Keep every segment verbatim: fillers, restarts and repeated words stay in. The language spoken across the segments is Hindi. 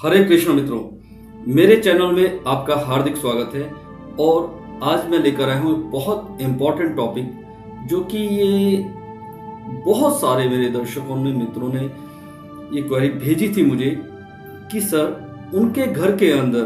हरे कृष्ण मित्रों, मेरे चैनल में आपका हार्दिक स्वागत है। और आज मैं लेकर आया हूँ बहुत इम्पोर्टेंट टॉपिक, जो कि ये बहुत सारे मेरे दर्शकों ने, मित्रों ने ये क्वेरी भेजी थी मुझे कि सर, उनके घर के अंदर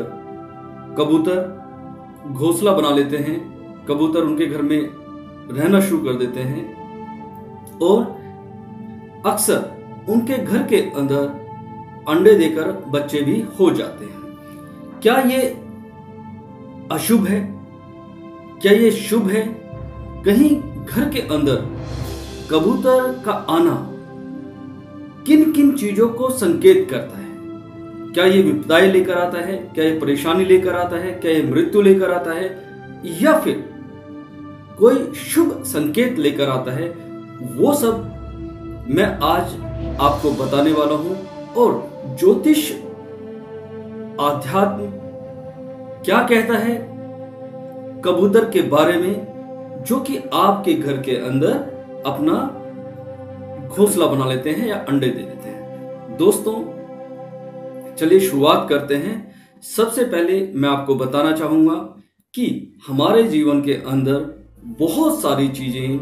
कबूतर घोंसला बना लेते हैं, कबूतर उनके घर में रहना शुरू कर देते हैं और अक्सर उनके घर के अंदर अंडे देकर बच्चे भी हो जाते हैं। क्या ये अशुभ है? क्या ये शुभ है? कहीं घर के अंदर कबूतर का आना किन किन चीजों को संकेत करता है? क्या ये विपदाएं लेकर आता है? क्या ये परेशानी लेकर आता है? क्या ये मृत्यु लेकर आता है? या फिर कोई शुभ संकेत लेकर आता है? वो सब मैं आज आपको बताने वाला हूं। और ज्योतिष आध्यात्म क्या कहता है कबूतर के बारे में, जो कि आपके घर के अंदर अपना घोंसला बना लेते हैं या अंडे दे देते हैं। दोस्तों, चलिए शुरुआत करते हैं। सबसे पहले मैं आपको बताना चाहूंगा कि हमारे जीवन के अंदर बहुत सारी चीजें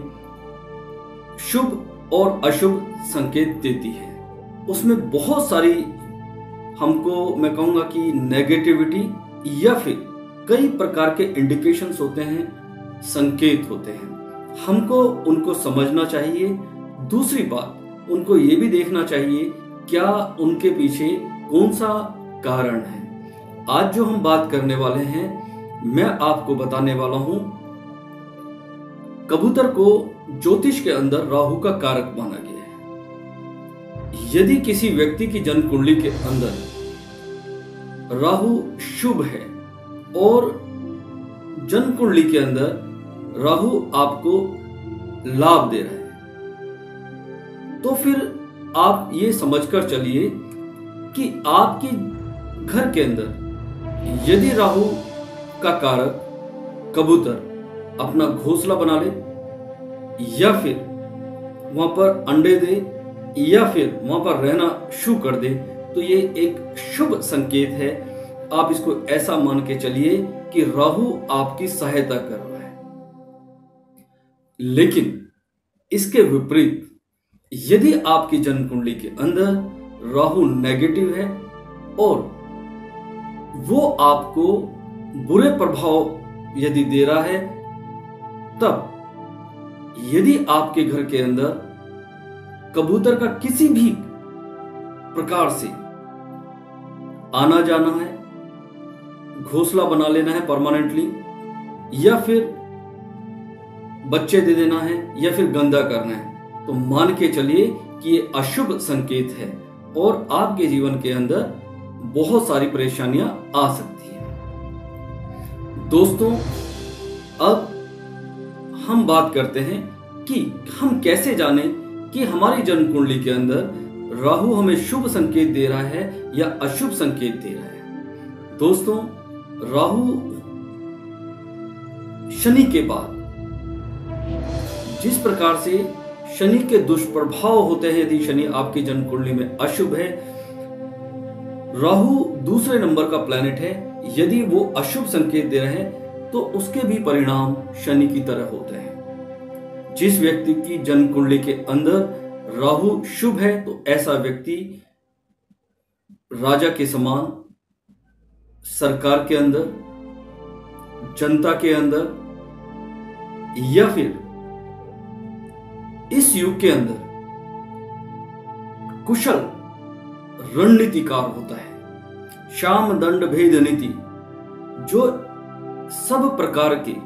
शुभ और अशुभ संकेत देती है। उसमें बहुत सारी, हमको मैं कहूंगा कि नेगेटिविटी या फिर कई प्रकार के इंडिकेशंस होते हैं, संकेत होते हैं। हमको उनको समझना चाहिए। दूसरी बात, उनको ये भी देखना चाहिए क्या उनके पीछे कौन सा कारण है। आज जो हम बात करने वाले हैं, मैं आपको बताने वाला हूं कबूतर को ज्योतिष के अंदर राहु का कारक माना गया है। यदि किसी व्यक्ति की जन्म कुंडली के अंदर राहु शुभ है और जन्म कुंडली के अंदर राहु आपको लाभ दे रहा है, तो फिर आप ये समझकर चलिए कि आपके घर के अंदर यदि राहु का कारक कबूतर अपना घोंसला बना ले या फिर वहां पर अंडे दे या फिर वहां पर रहना शुरू कर दे, तो ये एक शुभ संकेत है। आप इसको ऐसा मान के चलिए कि राहु आपकी सहायता कर रहा है। लेकिन इसके विपरीत, यदि आपकी जन्म कुंडली के अंदर राहु नेगेटिव है और वो आपको बुरे प्रभाव यदि दे रहा है, तब यदि आपके घर के अंदर कबूतर का किसी भी प्रकार से आना जाना है, घोंसला बना लेना है परमानेंटली, या फिर बच्चे दे देना है, या फिर गंदा करना है, तो मान के चलिए कि ये अशुभ संकेत है और आपके जीवन के अंदर बहुत सारी परेशानियां आ सकती हैं। दोस्तों, अब हम बात करते हैं कि हम कैसे जानें कि हमारी जन्म कुंडली के अंदर राहु हमें शुभ संकेत दे रहा है या अशुभ संकेत दे रहा है। दोस्तों, राहु शनि के बाद जिस प्रकार से शनि के दुष्प्रभाव होते हैं, यदि शनि आपकी जन्म कुंडली में अशुभ है, राहु दूसरे नंबर का प्लैनेट है, यदि वो अशुभ संकेत दे रहे हैं तो उसके भी परिणाम शनि की तरह होते हैं। जिस व्यक्ति की जन्म कुंडली के अंदर राहु शुभ है, तो ऐसा व्यक्ति राजा के समान सरकार के अंदर, जनता के अंदर, या फिर इस युग के अंदर कुशल रणनीतिकार होता है। शाम दंड भेद नीति, जो सब प्रकार के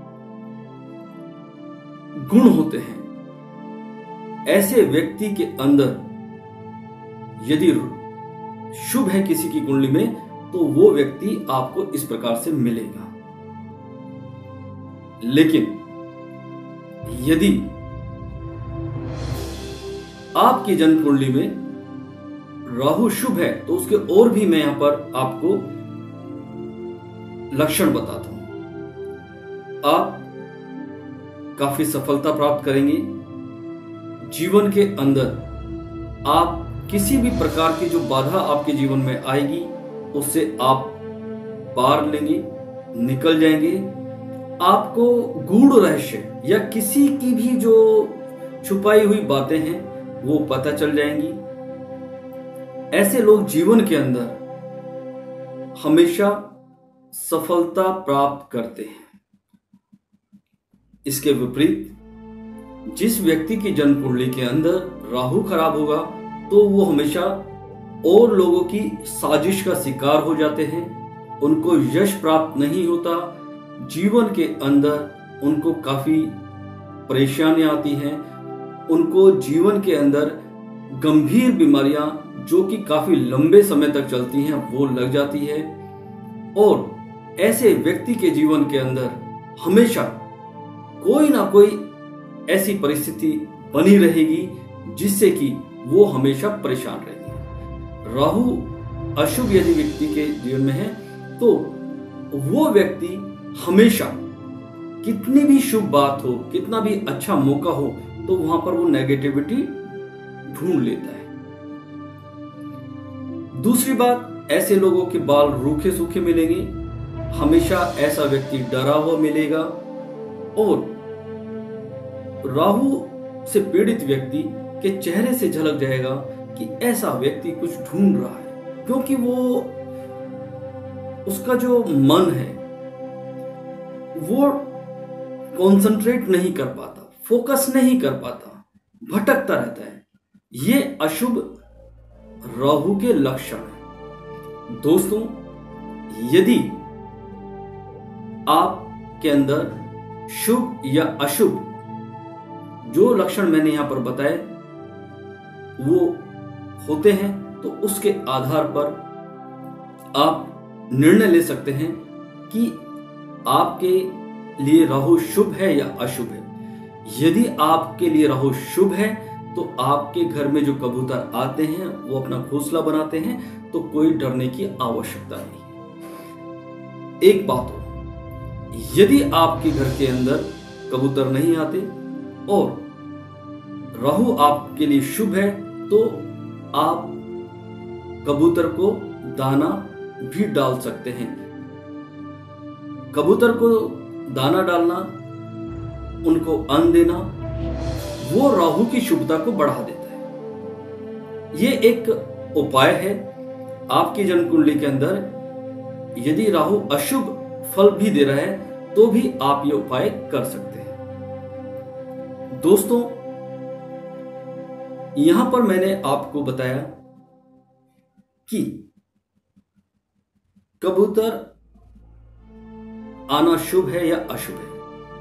गुण होते हैं, ऐसे व्यक्ति के अंदर यदि शुभ है किसी की कुंडली में, तो वो व्यक्ति आपको इस प्रकार से मिलेगा। लेकिन यदि आपकी जन्म कुंडली में राहु शुभ है, तो उसके और भी मैं यहां पर आपको लक्षण बताता हूं। आप काफी सफलता प्राप्त करेंगे जीवन के अंदर। आप किसी भी प्रकार की जो बाधा आपके जीवन में आएगी, उससे आप पार लेंगे, निकल जाएंगे। आपको गूढ़ रहस्य या किसी की भी जो छुपाई हुई बातें हैं वो पता चल जाएंगी। ऐसे लोग जीवन के अंदर हमेशा सफलता प्राप्त करते हैं। इसके विपरीत जिस व्यक्ति की जन्म कुंडली के अंदर राहु खराब होगा तो वो हमेशा और लोगों की साजिश का शिकार हो जाते हैं, उनको यश प्राप्त नहीं होता, जीवन के अंदर उनको काफी परेशानियां आती हैं, उनको जीवन के अंदर गंभीर बीमारियां जो कि काफी लंबे समय तक चलती हैं वो लग जाती है। और ऐसे व्यक्ति के जीवन के अंदर हमेशा कोई ना कोई ऐसी परिस्थिति बनी रहेगी जिससे कि वो हमेशा परेशान रहेगी। राहु अशुभ यदि व्यक्ति के जीवन में है तो वो व्यक्ति हमेशा कितनी भी शुभ बात हो, कितना भी अच्छा मौका हो, तो वहां पर वो नेगेटिविटी ढूंढ लेता है। दूसरी बात, ऐसे लोगों के बाल रूखे सूखे मिलेंगे, हमेशा ऐसा व्यक्ति डरा हुआ मिलेगा। और राहु से पीड़ित व्यक्ति के चेहरे से झलक जाएगा कि ऐसा व्यक्ति कुछ ढूंढ रहा है, क्योंकि वो उसका जो मन है वो कंसंट्रेट नहीं कर पाता, फोकस नहीं कर पाता, भटकता रहता है। ये अशुभ राहु के लक्षण है। दोस्तों, यदि आपके अंदर शुभ या अशुभ जो लक्षण मैंने यहां पर बताए वो होते हैं तो उसके आधार पर आप निर्णय ले सकते हैं कि आपके लिए राहु शुभ है या अशुभ है। यदि आपके लिए राहु शुभ है तो आपके घर में जो कबूतर आते हैं वो अपना घोंसला बनाते हैं, तो कोई डरने की आवश्यकता नहीं। एक बात हो, यदि आपके घर के अंदर कबूतर नहीं आते और राहु आपके लिए शुभ है तो आप कबूतर को दाना भी डाल सकते हैं। कबूतर को दाना डालना, उनको अन्न देना, वो राहु की शुभता को बढ़ा देता है। ये एक उपाय है। आपकी जन्म कुंडली के अंदर यदि राहु अशुभ फल भी दे रहा है तो भी आप ये उपाय कर सकते हैं। दोस्तों, यहां पर मैंने आपको बताया कि कबूतर आना शुभ है या अशुभ है।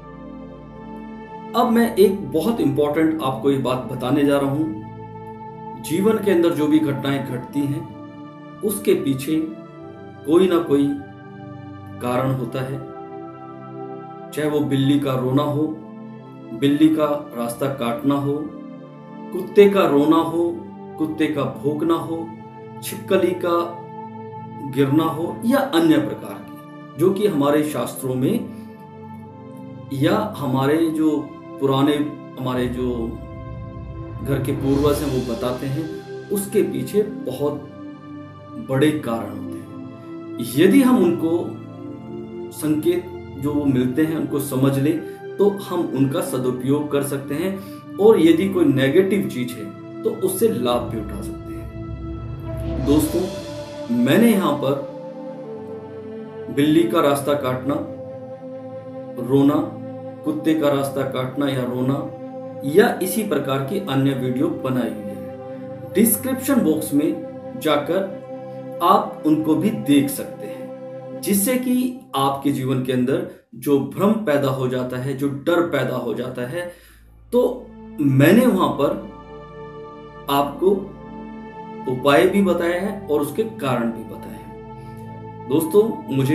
अब मैं एक बहुत इंपॉर्टेंट आपको ये बात बताने जा रहा हूं। जीवन के अंदर जो भी घटनाएं घटती हैं उसके पीछे कोई ना कोई कारण होता है। चाहे वो बिल्ली का रोना हो, बिल्ली का रास्ता काटना हो, कुत्ते का रोना हो, कुत्ते का भौंकना हो, छिपकली का गिरना हो, या अन्य प्रकार की जो कि हमारे शास्त्रों में या हमारे जो पुराने हमारे जो घर के पूर्वज हैं वो बताते हैं, उसके पीछे बहुत बड़े कारण होते हैं। यदि हम उनको संकेत जो वो मिलते हैं उनको समझ ले तो हम उनका सदुपयोग कर सकते हैं, और यदि कोई नेगेटिव चीज है तो उससे लाभ भी उठा सकते हैं। दोस्तों, मैंने यहां पर बिल्ली का रास्ता काटना, रोना, कुत्ते का रास्ता काटना या रोना, या इसी प्रकार की अन्य वीडियो बनाई हुई है। डिस्क्रिप्शन बॉक्स में जाकर आप उनको भी देख सकते हैं, जिससे कि आपके जीवन के अंदर जो भ्रम पैदा हो जाता है, जो डर पैदा हो जाता है, तो मैंने वहां पर आपको उपाय भी बताया है और उसके कारण भी बताए हैं। दोस्तों, मुझे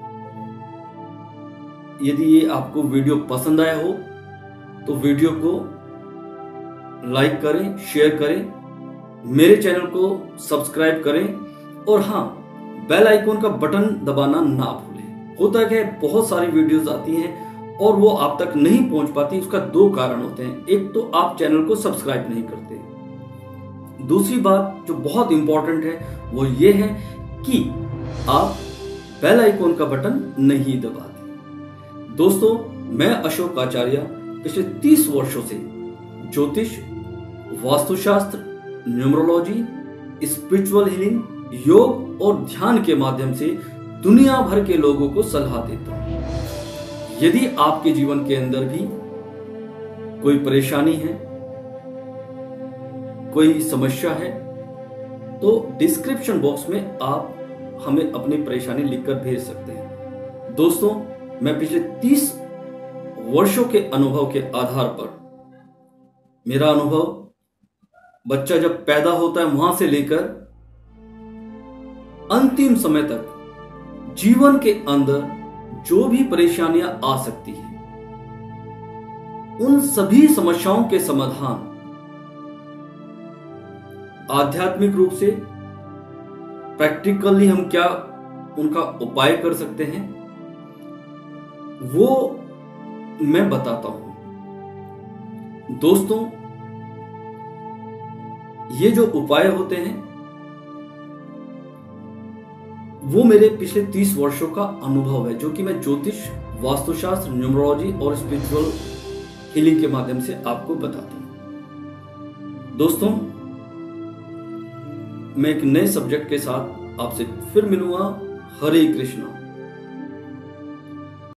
यदि ये आपको वीडियो पसंद आया हो तो वीडियो को लाइक करें, शेयर करें, मेरे चैनल को सब्सक्राइब करें, और हाँ, बेल आइकन का बटन दबाना ना भूलें। होता क्या है, बहुत सारी वीडियोस आती हैं और वो आप तक नहीं पहुंच पाती। उसका दो कारण होते हैं। एक तो आप चैनल को सब्सक्राइब नहीं करते, दूसरी बात जो बहुत इंपॉर्टेंट है वो ये है कि आप बेल आइकॉन का बटन नहीं दबाते। दोस्तों, मैं अशोक आचार्य पिछले तीस वर्षों से ज्योतिष, वास्तुशास्त्र, न्यूमरोलॉजी, स्पिरिचुअल हीलिंग, योग और ध्यान के माध्यम से दुनिया भर के लोगों को सलाह देता हूं। यदि आपके जीवन के अंदर भी कोई परेशानी है, कोई समस्या है, तो डिस्क्रिप्शन बॉक्स में आप हमें अपनी परेशानी लिखकर भेज सकते हैं। दोस्तों, मैं पिछले तीस वर्षों के अनुभव के आधार पर, मेरा अनुभव बच्चा जब पैदा होता है वहां से लेकर अंतिम समय तक जीवन के अंदर जो भी परेशानियां आ सकती हैं, उन सभी समस्याओं के समाधान आध्यात्मिक रूप से, प्रैक्टिकली हम क्या उनका उपाय कर सकते हैं, वो मैं बताता हूं। दोस्तों, ये जो उपाय होते हैं वो मेरे पिछले तीस वर्षों का अनुभव है, जो कि मैं ज्योतिष, वास्तुशास्त्र, न्यूमरोलॉजी और स्पिरिचुअल हीलिंग के माध्यम से आपको बताता हूं। दोस्तों, मैं एक नए सब्जेक्ट के साथ आपसे फिर मिलूंगा। हरे कृष्णा।